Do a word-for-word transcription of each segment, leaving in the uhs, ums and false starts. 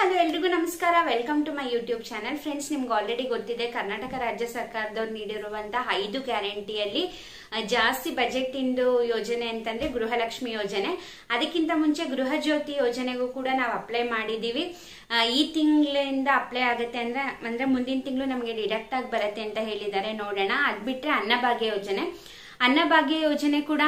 Hello ಎಲ್ರಿಗೂ ನಮಸ್ಕಾರ. Welcome to my YouTube channel. Friends, ನಿಮ್ಗೆ ಆಲ್ರೆಡಿ ಗೊತ್ತಿದೆ ಕರ್ನಾಟಕ ರಾಜ್ಯ ಸರ್ಕಾರದವ್ರು ನೀಡಿರುವಂತಹ ಐದು ಗ್ಯಾರಂಟಿಯಲ್ಲಿ ಜಾಸ್ತಿ ಬಜೆಟ್ ಇಂದು ಯೋಜನೆ ಅಂತಂದ್ರೆ ಗೃಹಲಕ್ಷ್ಮಿ ಯೋಜನೆ. ಅದಕ್ಕಿಂತ ಮುಂಚೆ ಗೃಹ ಜ್ಯೋತಿ ಯೋಜನೆಗೂ ಕೂಡ ನಾವು ಅಪ್ಲೈ ಮಾಡಿದೀವಿ. ಈ ತಿಂಗಳಿಂದ ಅಪ್ಲೈ ಆಗುತ್ತೆ ಅಂದ್ರೆ ಅಂದ್ರೆ ಮುಂದಿನ ತಿಂಗಳು ನಮಗೆ ಡಿಡಕ್ಟ್ ಆಗಿ ಬರುತ್ತೆ ಅಂತ ಹೇಳಿದ್ದಾರೆ. ನೋಡೋಣ. ಅದ್ ಬಿಟ್ರೆ ಅನ್ನಭಾಗ್ಯ ಯೋಜನೆ ಅನ್ನಭಾಗ್ಯ ಯೋಜನೆ ಕೂಡ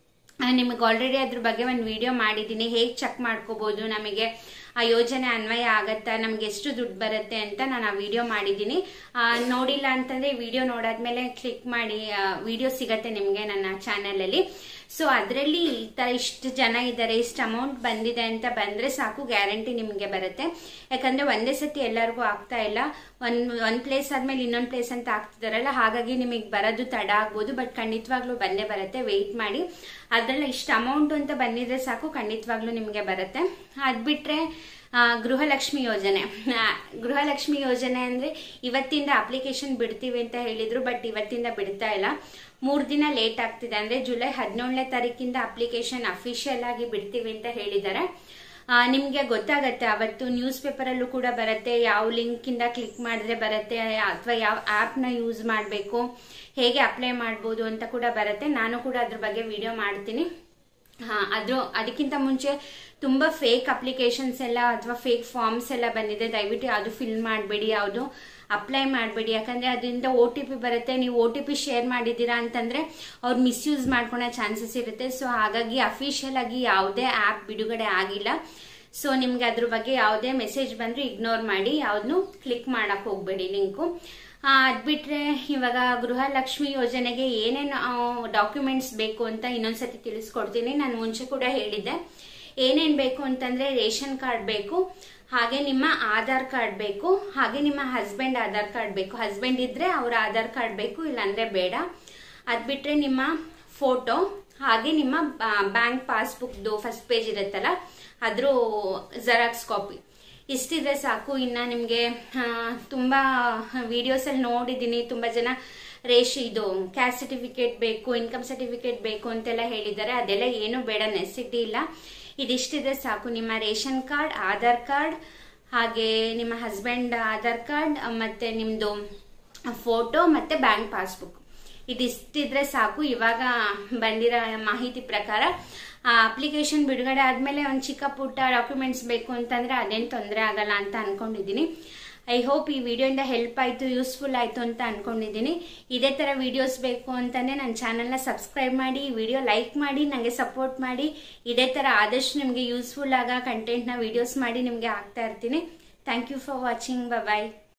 ನಿಮಗೆ ಆಲ್ರೆಡಿ ಅದ್ರ ಬಗ್ಗೆ ಒಂದು ವಿಡಿಯೋ ಮಾಡಿದ್ದೀನಿ. ಹೇಗೆ ಚೆಕ್ ಮಾಡ್ಕೋಬಹುದು, ನಮಗೆ ಆ ಯೋಜನೆ ಅನ್ವಯ ಆಗತ್ತಾ, ನಮ್ಗೆ ಎಷ್ಟು ದುಡ್ಡು ಬರುತ್ತೆ ಅಂತ ನಾನು ಆ ವಿಡಿಯೋ ಮಾಡಿದ್ದೀನಿ. ನೋಡಿಲ್ಲ ಅಂತಂದ್ರೆ ವಿಡಿಯೋ ನೋಡಾದ್ಮೇಲೆ ಕ್ಲಿಕ್ ಮಾಡಿ, ವಿಡಿಯೋ ಸಿಗತ್ತೆ ನಿಮ್ಗೆ ನನ್ನ ಚಾನೆಲ್ ಅಲ್ಲಿ. ಸೊ ಅದರಲ್ಲಿ ಈ ತರ ಇಷ್ಟು ಜನ ಇದ್ದಾರೆ, ಇಷ್ಟು ಅಮೌಂಟ್ ಬಂದಿದೆ ಅಂತ ಬಂದ್ರೆ ಸಾಕು, ಗ್ಯಾರಂಟಿ ನಿಮ್ಗೆ ಬರುತ್ತೆ. ಯಾಕಂದ್ರೆ ಒಂದೇ ಸತಿ ಎಲ್ಲರಿಗೂ ಆಗ್ತಾ ಇಲ್ಲ, ಒಂದ್ ಒಂದ್ ಪ್ಲೇಸ್ ಆದ್ಮೇಲೆ ಇನ್ನೊಂದ್ ಪ್ಲೇಸ್ ಅಂತ ಆಗ್ತಿದಾರಲ್ಲ, ಹಾಗಾಗಿ ನಿಮಗೆ ಬರೋದು ತಡ ಆಗ್ಬೋದು. ಬಟ್ ಖಂಡಿತವಾಗ್ಲೂ ಬಂದೇ ಬರುತ್ತೆ, ವೆಯ್ಟ್ ಮಾಡಿ. ಅದ್ರಲ್ಲಿ ಇಷ್ಟು ಅಮೌಂಟ್ ಅಂತ ಬಂದಿದ್ರೆ ಸಾಕು, ಖಂಡಿತವಾಗ್ಲೂ ನಿಮ್ಗೆ ಬರುತ್ತೆ. ಅದ್ ಬಿಟ್ರೆ ಗೃಹಲಕ್ಷ್ಮಿ ಯೋಜನೆ ಗೃಹಲಕ್ಷ್ಮಿ ಯೋಜನೆ ಅಂದ್ರೆ ಇವತ್ತಿಂದ ಅಪ್ಲಿಕೇಶನ್ ಬಿಡ್ತೀವಿ ಅಂತ ಹೇಳಿದ್ರು, ಬಟ್ ಇವತ್ತಿಂದ ಬಿಡ್ತಾ ಇಲ್ಲ. ಮೂರ್ ದಿನ ಲೇಟ್ ಆಗ್ತಿದೆ. ಅಂದ್ರೆ ಜುಲೈ ಹದಿನೇಳನೇ ತಾರೀಕಿಂದ ಅಪ್ಲಿಕೇಶನ್ ಅಫಿಷಿಯಲ್ ಆಗಿ ಬಿಡ್ತೀವಿ ಅಂತ ಹೇಳಿದ್ದಾರೆ. ನಿಮ್ಗೆ ಗೊತ್ತಾಗತ್ತೆ, ಅವತ್ತು ನ್ಯೂಸ್ ಪೇಪರ್ ಅಲ್ಲೂ ಕೂಡ ಬರುತ್ತೆ, ಯಾವ ಲಿಂಕ್ ಇಂದ ಕ್ಲಿಕ್ ಮಾಡಿದ್ರೆ ಬರುತ್ತೆ, ಅಥವಾ ಯಾವ ಆಪ್ ನ ಯೂಸ್ ಮಾಡಬೇಕು, ಹೇಗೆ ಅಪ್ಲೈ ಮಾಡಬಹುದು ಅಂತ ಕೂಡ ಬರುತ್ತೆ. ನಾನು ಕೂಡ ಅದ್ರ ಬಗ್ಗೆ ವಿಡಿಯೋ ಮಾಡ್ತೀನಿ. ಹಾ ಅದ್ರ ಅದಕ್ಕಿಂತ ಮುಂಚೆ ತುಂಬಾ ಫೇಕ್ ಅಪ್ಲಿಕೇಶನ್ಸ್ ಎಲ್ಲ ಅಥವಾ ಫೇಕ್ ಫಾರ್ಮ್ಸ್ ಎಲ್ಲ ಬಂದಿದೆ. ದಯವಿಟ್ಟು ಯಾವ್ದು ಫಿಲ್ ಮಾಡಬೇಡಿ, ಯಾವ್ದು ಅಪ್ಲೈ ಮಾಡಬೇಡಿ. ಯಾಕಂದ್ರೆ ಅದರಿಂದ ಓ ಟಿ ಪಿ ಬರುತ್ತೆ. ನೀವು ಓ ಟಿ ಪಿ ಶೇರ್ ಮಾಡಿದೀರಾ ಅಂತಂದ್ರೆ ಅವ್ರು ಮಿಸ್ಯೂಸ್ ಮಾಡ್ಕೊಳೋ ಚಾನ್ಸಸ್ ಇರುತ್ತೆ. ಸೊ ಹಾಗಾಗಿ ಅಫಿಷಿಯಲ್ ಆಗಿ ಯಾವುದೇ ಆಪ್ ಬಿಡುಗಡೆ ಆಗಿಲ್ಲ. ಸೊ ನಿಮ್ಗೆ ಅದ್ರ ಬಗ್ಗೆ ಯಾವುದೇ ಮೆಸೇಜ್ ಬಂದ್ರೆ ಇಗ್ನೋರ್ ಮಾಡಿ, ಯಾವ್ದನ್ನು ಕ್ಲಿಕ್ ಮಾಡಕ್ ಹೋಗ್ಬೇಡಿ ಲಿಂಕು. ಅದ್ ಬಿಟ್ರೆ ಇವಾಗ ಗೃಹಲಕ್ಷ್ಮಿ ಯೋಜನೆಗೆ ಏನೇನು ಡಾಕ್ಯುಮೆಂಟ್ಸ್ ಬೇಕು ಅಂತ ಇನ್ನೊಂದ್ಸತಿ ತಿಳಿಸ್ಕೊಡ್ತೀನಿ. ನಾನು ಮುಂಚೆ ಕೂಡ ಹೇಳಿದ್ದೆ. ಏನೇನ್ ಬೇಕು ಅಂತಂದ್ರೆ ರೇಷನ್ ಕಾರ್ಡ್ ಬೇಕು, ಹಾಗೆ ನಿಮ್ಮ ಆಧಾರ್ ಕಾರ್ಡ್ ಬೇಕು, ಹಾಗೆ ನಿಮ್ಮ ಹಸ್ಬೆಂಡ್ ಆಧಾರ್ ಕಾರ್ಡ್ ಬೇಕು. ಹಸ್ಬೆಂಡ್ ಇದ್ರೆ ಅವ್ರ ಆಧಾರ್ ಕಾರ್ಡ್ ಬೇಕು, ಇಲ್ಲಾಂದ್ರೆ ಬೇಡ. ಅದ್ ಬಿಟ್ರೆ ನಿಮ್ಮ ಫೋಟೋ, ಹಾಗೆ ನಿಮ್ಮ ಬ್ಯಾಂಕ್ ಪಾಸ್ಬುಕ್ದು ಫಸ್ಟ್ ಪೇಜ್ ಇರುತ್ತಲ್ಲ ಅದ್ರ ಜೆರಾಕ್ಸ್ ಕಾಪಿ. ಇಷ್ಟಿದ್ರೆ ಸಾಕು. ಇನ್ನ ನಿಮ್ಗೆ ತುಂಬಾ ವಿಡಿಯೋಸ್ ಅಲ್ಲಿ ನೋಡಿದೀನಿ, ತುಂಬಾ ಜನ ರೇಷ್ ಇದು ಕ್ಯಾಸ್ಟ್ ಸರ್ಟಿಫಿಕೇಟ್ ಬೇಕು, ಇನ್ಕಮ್ ಸರ್ಟಿಫಿಕೇಟ್ ಬೇಕು ಅಂತೆಲ್ಲ ಹೇಳಿದ್ದಾರೆ. ಅದೆಲ್ಲ ಏನು ಬೇಡ, ನೆಸಿಟಿ ಇಲ್ಲ. ಇದಿಷ್ಟಿದ್ರೆ ಸಾಕು. ನಿಮ್ಮ ರೇಷನ್ ಕಾರ್ಡ್, ಆಧಾರ್ ಕಾರ್ಡ್, ಹಾಗೆ ನಿಮ್ಮ ಹಸ್ಬೆಂಡ್ ಆಧಾರ್ ಕಾರ್ಡ್, ಮತ್ತೆ ನಿಮ್ದು ಫೋಟೋ, ಮತ್ತೆ ಬ್ಯಾಂಕ್ ಪಾಸ್ಬುಕ್. ಇದಿಷ್ಟಿದ್ರೆ ಸಾಕು. ಇವಾಗ ಬಂದಿರೋ ಮಾಹಿತಿ ಪ್ರಕಾರ ಅಪ್ಲಿಕೇಶನ್ ಬಿಡುಗಡೆ ಆದ್ಮೇಲೆ ಒಂದ್ ಚಿಕ್ಕ ಪುಟ್ಟ ಡಾಕ್ಯುಮೆಂಟ್ಸ್ ಬೇಕು ಅಂತಂದ್ರೆ ಅದೇನ್ ತೊಂದರೆ ಆಗಲ್ಲ ಅಂತ ಅನ್ಕೊಂಡಿದೀನಿ. ಐ ಹೋಪ್ ಈ ವಿಡಿಯೋಯಿಂದ ಹೆಲ್ಪ್ ಆಯ್ತು, ಯೂಸ್ಫುಲ್ ಆಯ್ತು ಅಂತ ಅನ್ಕೊಂಡಿದೀನಿ. ಇದೇ ತರ ವಿಡಿಯೋಸ್ ಬೇಕು ಅಂತಂದ್ರೆ ನನ್ನ ಚಾನೆಲ್ನ ಸಬ್ಸ್ಕ್ರೈಬ್ ಮಾಡಿ, ವಿಡಿಯೋ ಲೈಕ್ ಮಾಡಿ, ನಂಗೆ ಸಪೋರ್ಟ್ ಮಾಡಿ. ಇದೇ ತರ ಆದಷ್ಟು ನಿಮ್ಗೆ ಯೂಸ್ಫುಲ್ ಆಗ ಕಂಟೆಂಟ್ ನ ವಿಡಿಯೋಸ್ ಮಾಡಿ ನಿಮ್ಗೆ ಹಾಕ್ತಾ ಇರ್ತೀನಿ. Thank you for watching. Bye.